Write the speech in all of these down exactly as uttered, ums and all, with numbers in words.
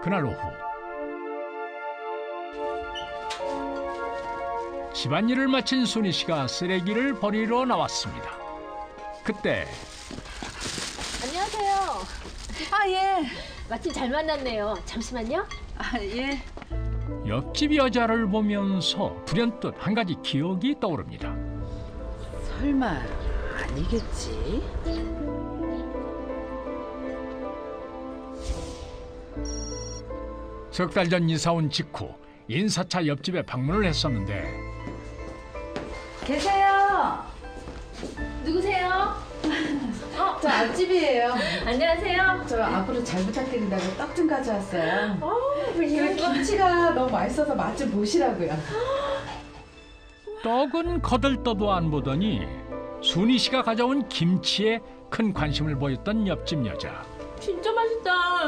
그날 오후 집안일을 마친 순희 씨가 쓰레기를 버리러 나왔습니다. 그때 안녕하세요. 아, 예. 마침 잘 만났네요. 잠시만요. 아, 예. 옆집 여자를 보면서 불현듯 한 가지 기억이 떠오릅니다. 설마 아니겠지? 석 달 전 이사 온 직후 인사차 옆집에 방문을 했었는데 계세요. 누구세요? 어, 저 앞집이에요. 안녕하세요. 저 앞으로 잘 부탁드린다고 떡 좀 가져왔어요. 어, 그 김치가 너무 맛있어서 맛 좀 보시라고요. 떡은 거들떠도 안 보더니 순희 씨가 가져온 김치에 큰 관심을 보였던 옆집 여자. 진짜 맛있다.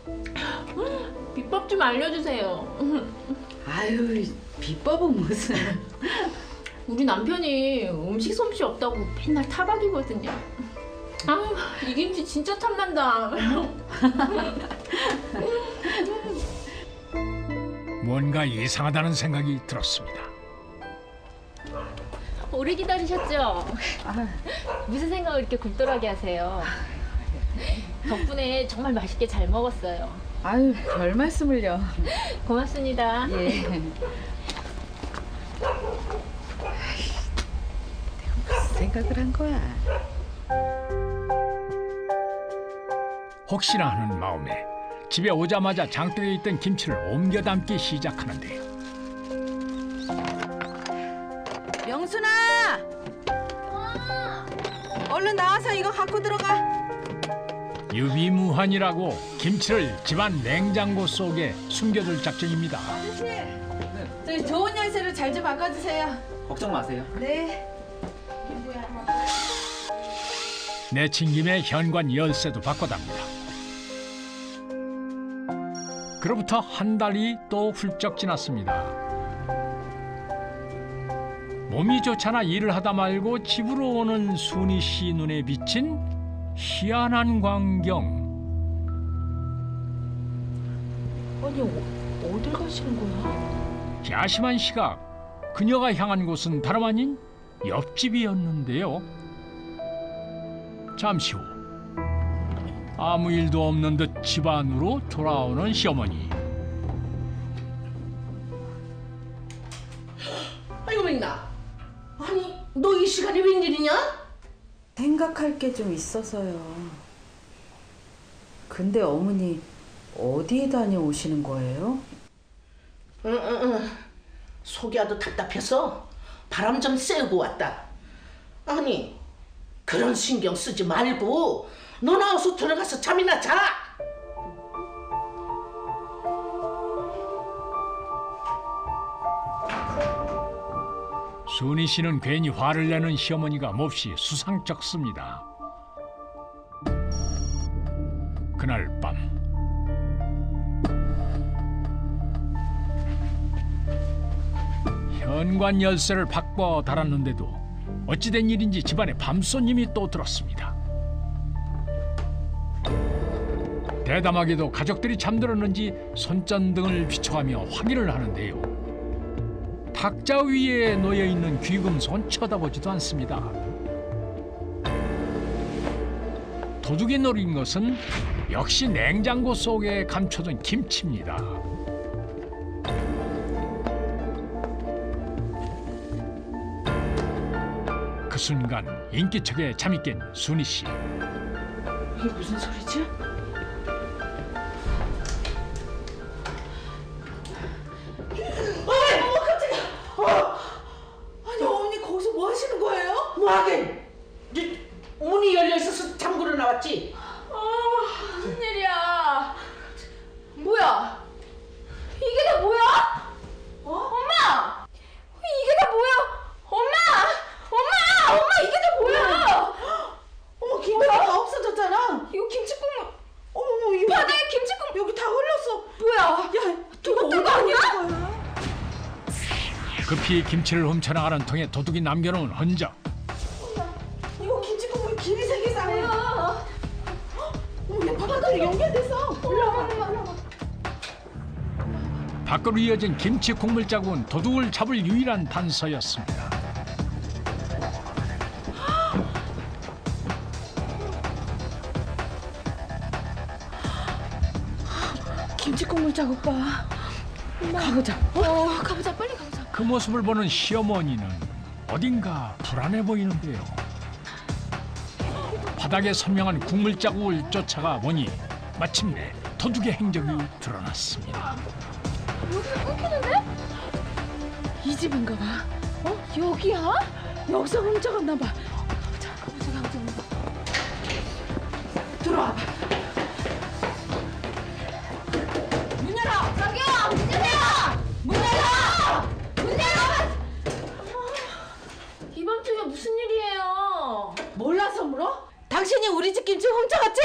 비법 좀 알려주세요. 아유, 비법은 무슨. 우리 남편이 음식 솜씨 없다고 맨날 타박이거든요. 아, 이 김치 진짜 탐난다. 뭔가 이상하다는 생각이 들었습니다. 오래 기다리셨죠? 아, 무슨 생각을 이렇게 굴돌하게 하세요? 덕분에 정말 맛있게 잘 먹었어요. 아유, 별 말씀을요. 고맙습니다. 예. 내가 무슨 생각을 한 거야? 혹시나 하는 마음에 집에 오자마자 장독에 있던 김치를 옮겨 담기 시작하는데요. 명순아! 얼른 나와서 이거 갖고 들어가. 유비무환이라고 김치를 집안 냉장고 속에 숨겨둘 작정입니다. 아저씨, 저희 좋은 열쇠로 잘 좀 바꿔주세요. 걱정 마세요. 네. 내친 김에 현관 열쇠도 바꿔답니다. 그로부터 한 달이 또 훌쩍 지났습니다. 몸이 좋잖아 일을 하다 말고 집으로 오는 순희 씨 눈에 비친 희한한 광경. 아니, 어, 어딜 가시는 거야? 야심한 시각, 그녀가 향한 곳은 다름 아닌 옆집이었는데요. 잠시 후 아무 일도 없는 듯 집안으로 돌아오는 시어머니. 아이고 맥나. 아니 너 이 시간에 웬일이냐? 생각할 게 좀 있어서요. 근데 어머니 어디에 다녀오시는 거예요? 응응응. 속이 아주 답답해서 바람 좀 쐬고 왔다. 아니 그런 신경 쓰지 말고 너 나와서 들어가서 잠이나 자. 순희 씨는 괜히 화를 내는 시어머니가 몹시 수상쩍습니다. 그날 밤 현관 열쇠를 바꿔 달았는데도 어찌된 일인지 집안에 밤손님이 또 들었습니다. 대담하게도 가족들이 잠들었는지 손전등을 비춰가며 확인을 하는데요. 탁자 위에 놓여있는 귀금속은 쳐다보지도 않습니다. 도둑이 노린 것은 역시 냉장고 속에 감춰둔 김치입니다. 그 순간 인기척에 잠이 깬 순희 씨. 이게 무슨 소리지? 아니 어머니 거기서 뭐 하시는 거예요? 뭐 하긴. 이, 문이 열려 있어서 잠그러 나왔지. 아, 무슨 일이야? 뭐야? 이게 다 뭐야? 어? 엄마! 이게 다 뭐야? 엄마! 엄마! 엄마 이게 다 뭐야? 어머 김치가 다 없어졌잖아. 이거 김치 국물 어머 이거 바다에 김치 국물 여기 다 흘렀어. 뭐야? 야 이거 어떤 거 아니야? 거야? 급히 김치를 훔쳐나가는 통에 도둑이 남겨놓은 흔적. 이거 김치 국물 길이 세 개 쌍이야. 뭐야? 어머 얘 바닥으로 연결됐어. 올라와. 올라와. 밖으로 이어진 김치 국물 자국은 도둑을 잡을 유일한 단서였습니다. 김치 국물 자국 봐. 가보자. 어, 가보자, 빨리 가보자. 그 모습을 보는 시어머니는 어딘가 불안해 보이는데요. 바닥에 선명한 국물 자국을 쫓아가 보니 마침내 도둑의 행적이 드러났습니다. 여기서 끊기는데? 이 집인가 봐. 어? 여기야? 여기서 훔쳐갔나 봐. 자, 가보자, 가보자. 들어와 봐. 문 열어! 저기요, 문 열어요! 문 열어! 문 열어! 이 밤중에 무슨 일이에요? 몰라서 물어? 당신이 우리 집 김치 훔쳐갔지?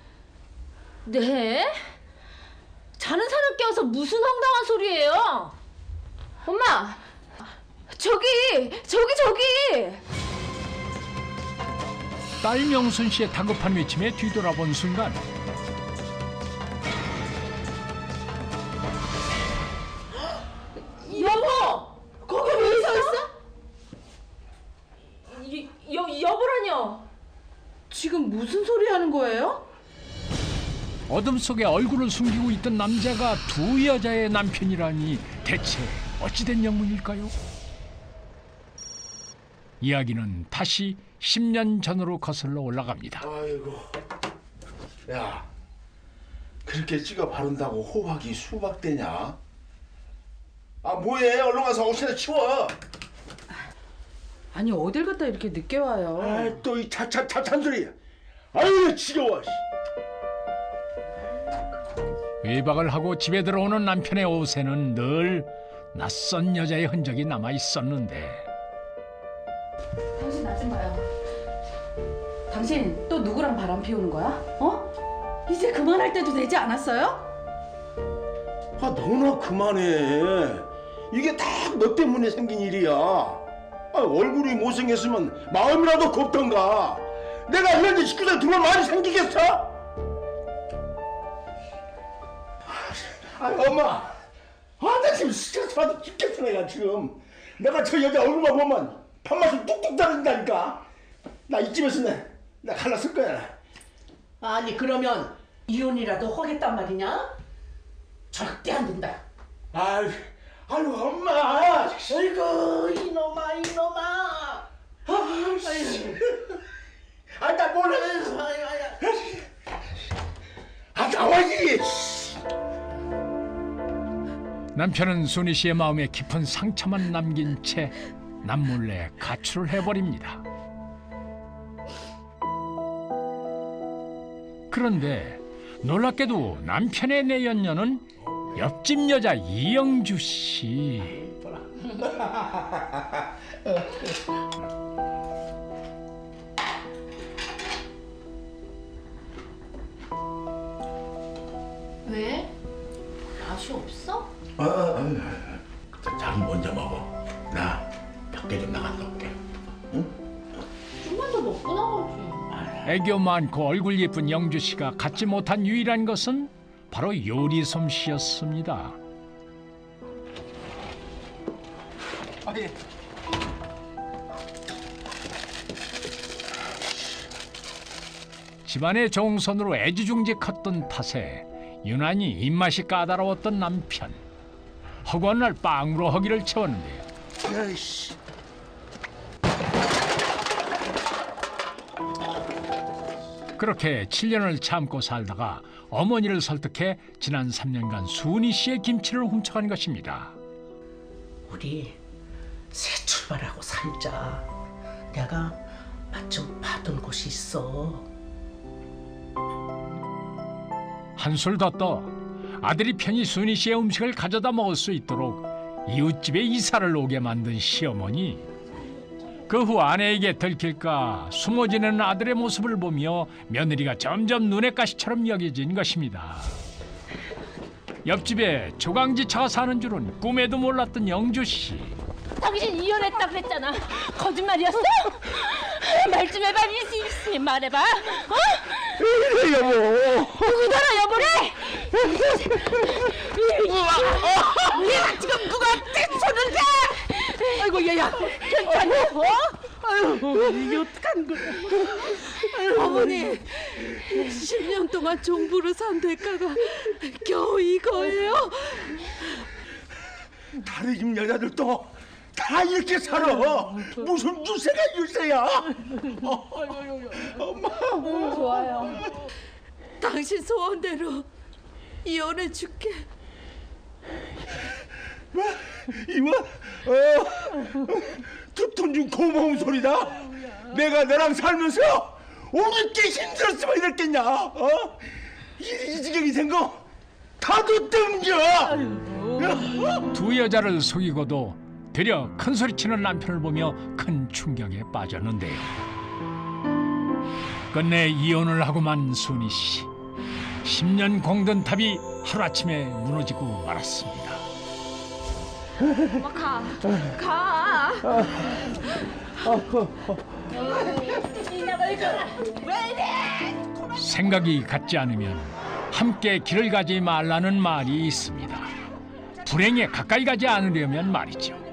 네? 자는 사람 깨워서 무슨 황당한 소리예요? 엄마! 저기! 저기 저기! 딸 명순 씨의 다급한 외침에 뒤돌아본 순간 여보! 거기 왜 서 있어? 여, 여, 여보라뇨? 지금 무슨 소리 하는 거예요? 어둠 속에 얼굴을 숨기고 있던 남자가 두 여자의 남편이라니 대체 어찌된 영문일까요? 이야기는 다시 십 년 전으로 거슬러 올라갑니다. 아이고, 야, 그렇게 찍어 바른다고 호박이 수박되냐? 아, 뭐해? 얼른 가서 옷이나 치워. 아니 어딜 갔다 이렇게 늦게 와요? 아, 또 이 차차차 찬소리. 아유, 지겨워. 외박을 하고 집에 들어오는 남편의 옷에는 늘 낯선 여자의 흔적이 남아 있었는데 당신 나 좀 봐요. 당신 또 누구랑 바람 피우는 거야? 어? 이제 그만할 때도 되지 않았어요? 아, 너나 그만해. 이게 다 너 때문에 생긴 일이야. 아, 얼굴이 못생겼으면 마음이라도 곱던가. 내가 이런 식구들 두면 많이 생기겠어? 아, 엄마. 아, 나 지금 스트레스 받아 죽겠어, 내가 지금. 내가 저 여자 얼굴만 보면 밥맛이 뚝뚝 떨어진다니까. 나 이쯤에서 내, 나 갈랐을 거야. 아니 그러면 이혼이라도 하겠단 말이냐? 절대 안 된다. 아유, 아유, 엄마. 아이고 이놈아 이놈아. 아이씨. 아, 나 몰라. 아, 나와야지. 남편은 순희 씨의 마음에 깊은 상처만 남긴 채 남몰래 가출을 해버립니다. 그런데 놀랍게도 남편의 내연녀는 옆집 여자 이영주 씨. 왜? 맛이 없어? 아, 아, 아. 자기 먼저 먹어. 나 밖에 좀 나갔다 올게. 좀만 더 먹고 나가지. 애교 많고 얼굴 예쁜 영주 씨가 갖지 못한 유일한 것은 바로 요리 솜씨였습니다. 아, 예. 집안의 종손으로 애지중지 컸던 탓에 유난히 입맛이 까다로웠던 남편. 허구한 날 빵으로 허기를 채웠는데요. 야이씨. 그렇게 칠 년을 참고 살다가 어머니를 설득해 지난 삼 년간 순희 씨의 김치를 훔쳐간 것입니다. 우리 새 출발하고 살자. 내가 맛 좀 받은 곳이 있어. 한술 더 떠 아들이 편히 순희 씨의 음식을 가져다 먹을 수 있도록 이웃집에 이사를 오게 만든 시어머니. 그 후 아내에게 들킬까 숨어 지내는 아들의 모습을 보며 며느리가 점점 눈의 가시처럼 여겨진 것입니다. 옆집에 조강지처가 사는 줄은 꿈에도 몰랐던 영주 씨. 당신 이혼했다 그랬잖아. 거짓말이었어? 말 좀 해봐, 있으면 말해봐. 어? 왜 이래, 여보? 누구더라 여보래? 이게 어떡한 거야? 어머니, 십 년 동안 종부로 산 대가가 겨우 이거예요? 다른 집 여자들도 다 이렇게 살아. 무슨 유세가 유세야? 엄마. 당신 소원대로 이혼해 줄게. 뭐? 이거 어, 듣던 중 고마운 소리다. 내가 너랑 살면서 오죽게 힘들었으면 이랬겠냐. 어? 이, 이 지경이 된 거 다도 뜸져. 두 여자를 속이고도 되려 큰 소리치는 남편을 보며 큰 충격에 빠졌는데요. 끝내 이혼을 하고 만 순희 씨. 십 년 공든 탑이 하루아침에 무너지고 말았습니다. 엄마 가, 가. 생각이 같지 않으면 함께 길을 가지 말라는 말이 있습니다. 불행에 가까이 가지 않으려면 말이죠.